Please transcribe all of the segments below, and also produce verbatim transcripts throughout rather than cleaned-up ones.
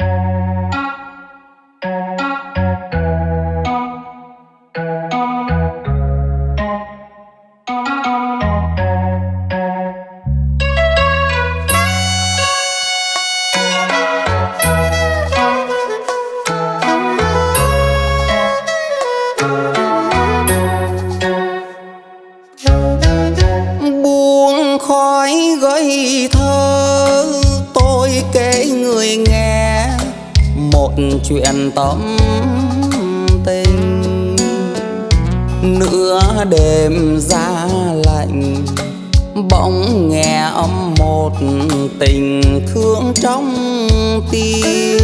chuyện tâm tình. Nửa đêm giá lạnh bỗng nghe âm một tình thương trong tim.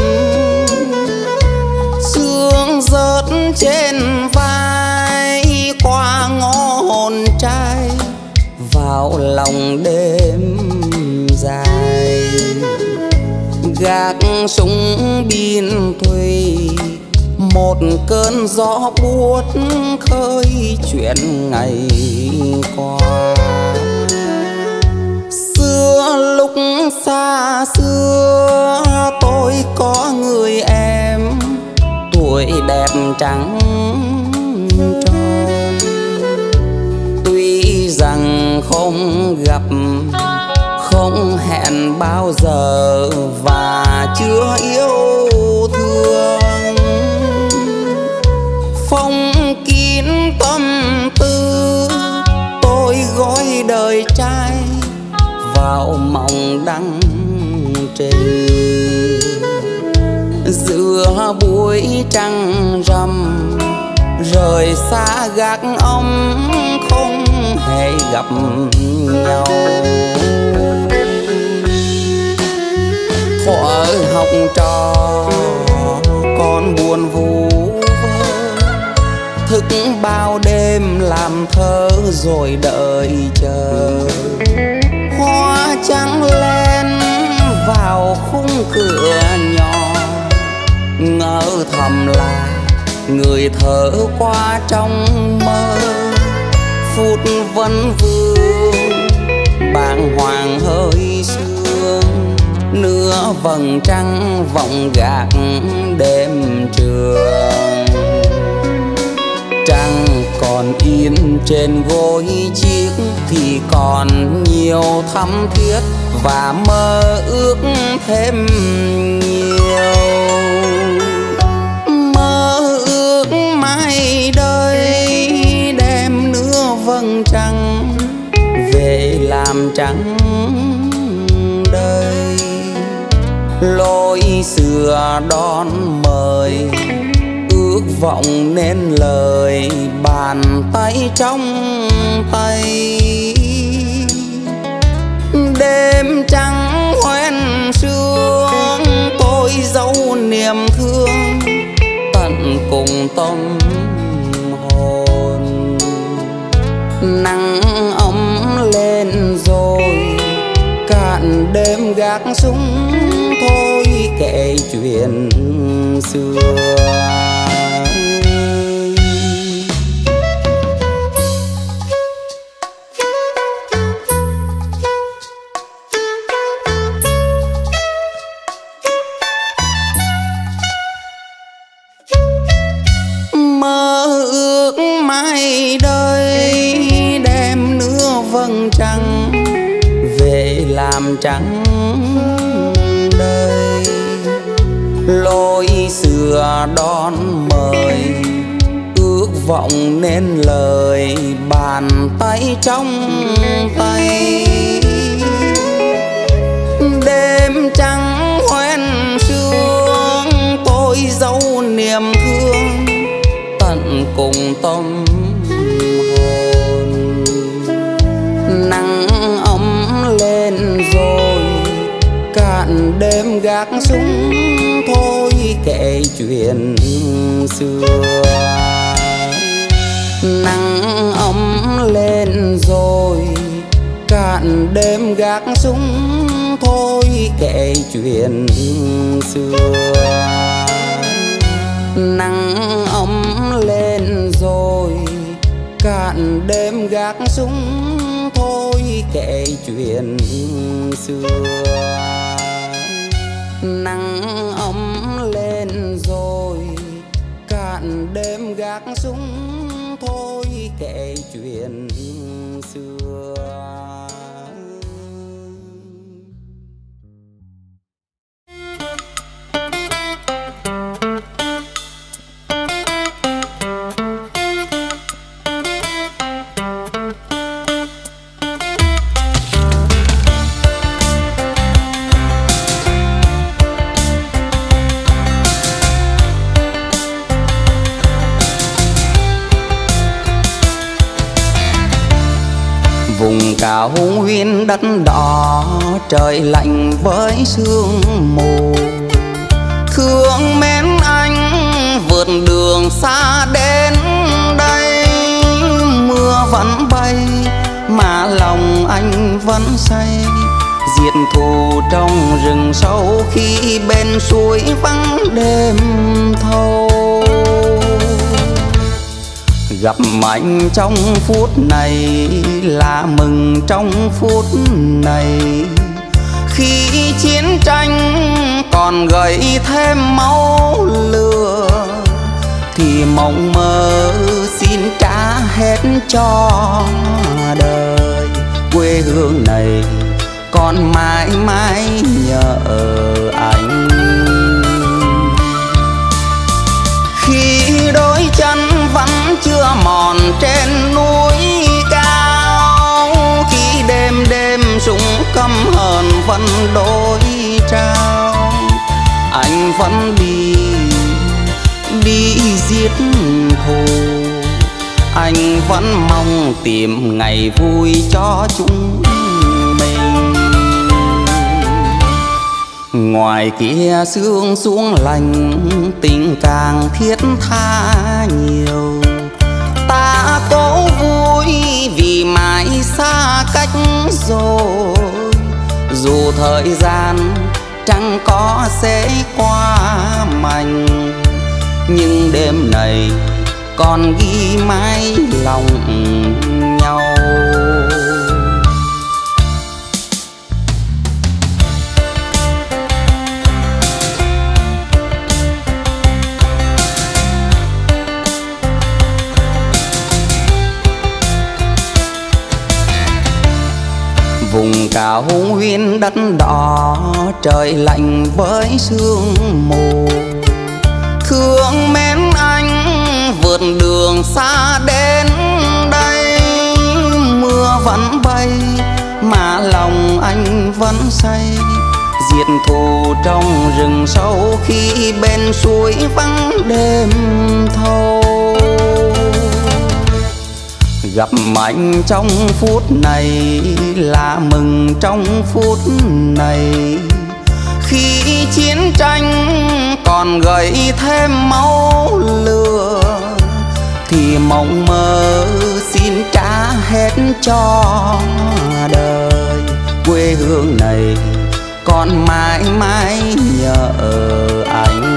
Sương rớt trên vai qua ngõ hồn trai vào lòng đêm dài. Gác súng biên thùy một cơn gió buốt khơi chuyện ngày qua. Xưa lúc xa xưa tôi có người em tuổi đẹp trắng tròn. Tuy rằng không gặp không hẹn bao giờ và chưa yêu thương, phong kín tâm tư tôi gói đời trai vào mộng đăng trình. Giữa buổi trăng rằm rời xa gác ông không hề gặp nhau. Thuở học trò con buồn vu vơ, thức bao đêm làm thơ rồi đợi chờ. Hoa trắng lên vào khung cửa nhỏ, ngỡ thầm là người thở qua trong mơ. Phút vấn vương bàng hoàng hơi sương, nửa vầng trăng vọng gác đêm trường. Trăng còn yên trên gối chiếc thì còn nhiều thắm thiết và mơ ước thêm nhiều. Mơ ước mai đây đem nửa vầng trăng về làm trắng đời. Lối xưa đón mời ước vọng nên lời bàn tay trong tay. Đêm trắng hoen sương tôi dấu niềm thương tận cùng tâm hồn. Nắng ấm lên rồi cạn đêm gác súng thôi kể chuyện xưa. Mơ ước mai đây đem nửa vầng trăng về làm trắng đời. Lối xưa đón mời ước vọng nên lời bàn tay trong tay. Đêm trắng hoen sương tôi dấu niềm thương tận cùng tâm hồn. Nắng ấm lên rồi cạn đêm gác súng thôi kể chuyện xưa. Nắng ấm lên rồi cạn đêm gác súng thôi kể chuyện xưa. Nắng ấm lên rồi cạn đêm gác súng thôi kể chuyện xưa. Nắng ấm lên rồi, cạn đêm gác súng thôi kể chuyện xưa. Vùng cao nguyên đất đỏ, trời lạnh với sương mù. Thương mến anh vượt đường xa đến đây. Mưa vẫn bay mà lòng anh vẫn say. Diệt thù trong rừng sâu khi bên suối vắng đêm thâu. Gặp anh trong phút này là mừng trong phút này. Khi chiến tranh còn gợi thêm máu lửa thì mộng mơ xin trả hết cho đời. Quê hương này còn mãi mãi nhờ anh. Khi đôi chân vẫn chưa mòn trên núi cao, khi đêm đêm súng căm hờn vẫn đối trao, anh vẫn đi đi giết thù. Anh vẫn mong tìm ngày vui cho chúng mình. Ngoài kia sương xuống lạnh, tình càng thiết tha nhiều. Ta cố vui vì mãi xa cách rồi. Dù thời gian chẳng có sẽ qua mạnh, nhưng đêm này còn ghi mãi lòng nhau. Vùng cao nguyên đất đỏ, trời lạnh với sương mù. Thương mến anh vượt đường xa đến đây. Mưa vẫn bay mà lòng anh vẫn say. Diệt thù trong rừng sâu khi bên suối vắng đêm thâu. Gặp anh trong phút này là mừng trong phút này. Khi chiến tranh còn gợi thêm máu lửa thì mộng mơ xin trả hết cho đời. Quê hương này còn mãi mãi nhờ anh.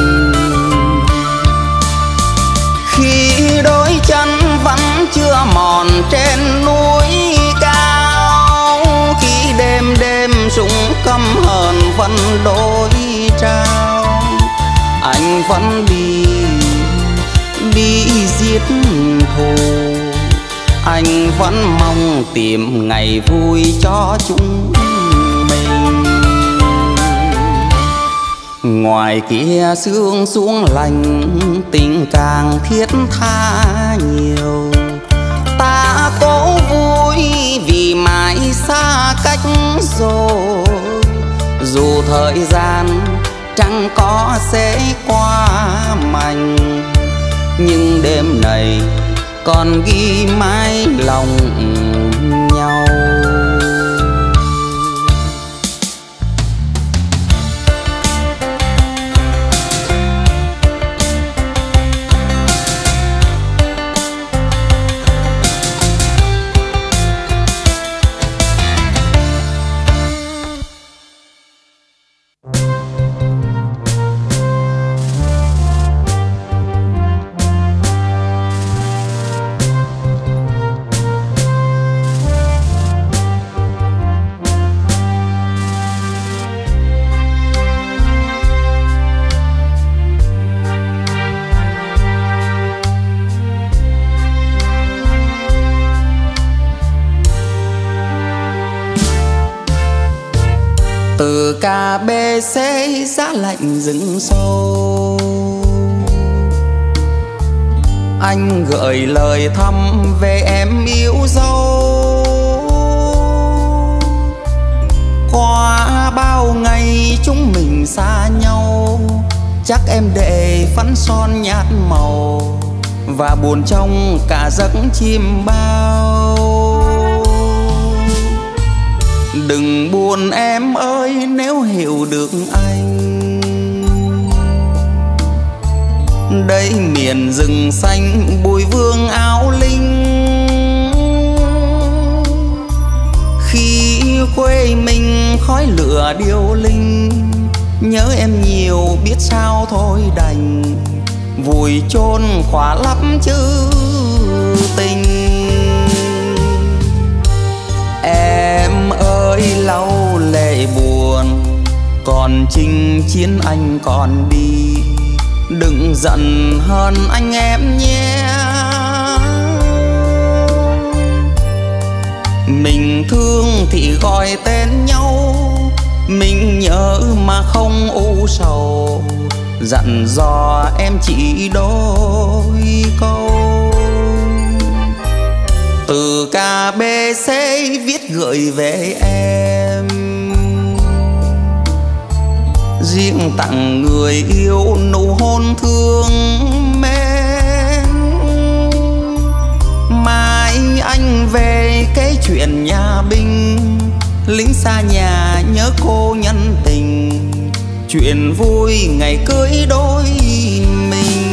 Khi đôi chân vẫn chưa mòn trên núi cao, khi đêm đêm súng căm hờn vẫn đối trao, anh vẫn đi đi giết thù. Anh vẫn mong tìm ngày vui cho chúng mình. Ngoài kia sương xuống lạnh, tình càng thiết tha nhiều. Ta cố vui vì mãi xa cách rồi. Dù thời gian chẳng có sẽ qua mạnh, nhưng đêm này còn ghi mãi lòng nhau. ca bê xế giá lạnh rừng sâu, anh gửi lời thăm về em yêu dấu. Qua bao ngày chúng mình xa nhau, chắc em để phấn son nhạt màu và buồn trong cả giấc chim bao. Đừng buồn em ơi nếu hiểu được anh, đây miền rừng xanh bùi vương áo linh. Khi quê mình khói lửa điêu linh, nhớ em nhiều biết sao thôi đành vùi chôn khóa lấp chữ tình. Em ơi lau lệ buồn, còn chinh chiến anh còn đi, đừng giận hơn anh em nhé. Mình thương thì gọi tên nhau, mình nhớ mà không u sầu, dặn dò em chỉ đôi câu. Từ ca bê xế viết gửi về em, riêng tặng người yêu nụ hôn thương mến. Mai anh về cái chuyện nhà binh, lính xa nhà nhớ cô nhân tình, chuyện vui ngày cưới đôi mình.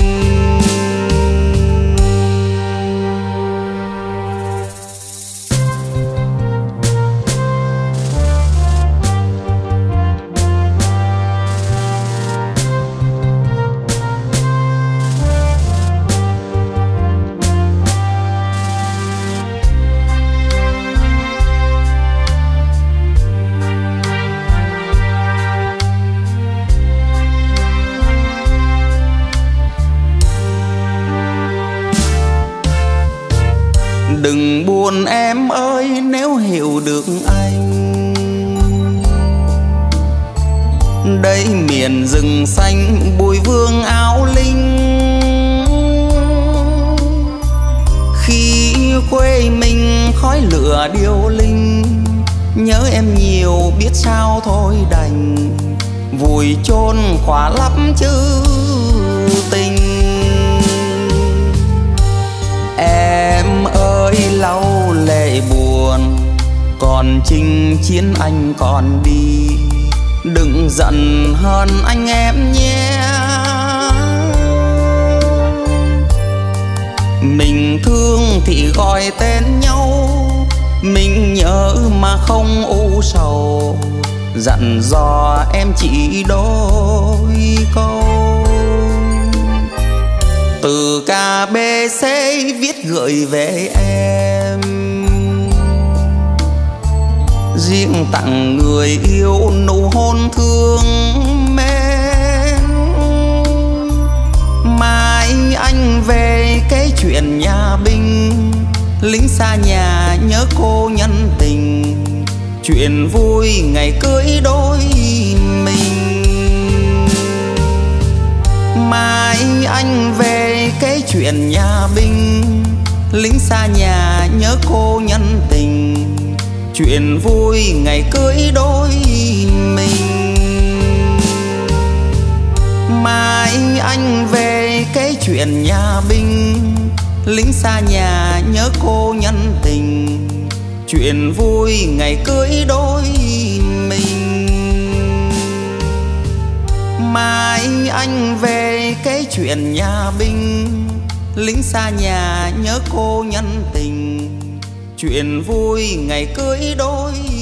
Đừng buồn em ơi nếu hiểu được anh, đây miền rừng xanh bùi vương áo linh. Khi quê mình khói lửa điêu linh, nhớ em nhiều biết sao thôi đành vùi chôn khóa lấp chữ tình. Em ơi lau lệ buồn, còn chinh chiến anh còn đi, đừng giận hơn anh em nhé. Mình thương thì gọi tên nhau, mình nhớ mà không u sầu, dặn dò em chỉ đôi câu. Từ ca bê xế viết gửi về em, riêng tặng người yêu nụ hôn thương mến. Mai anh về cái chuyện nhà binh, lính xa nhà nhớ cô nhân tình, chuyện vui ngày cưới đôi mình. Mai anh về cái chuyện nhà binh, lính xa nhà nhớ cô nhân tình, chuyện vui ngày cưới đôi mình. Mai anh về cái chuyện nhà binh, lính xa nhà nhớ cô nhân tình, chuyện vui ngày cưới đôi mình. Mai anh về cái chuyện nhà binh, lính xa nhà nhớ cô nhân tình, chuyện vui ngày cưới đôi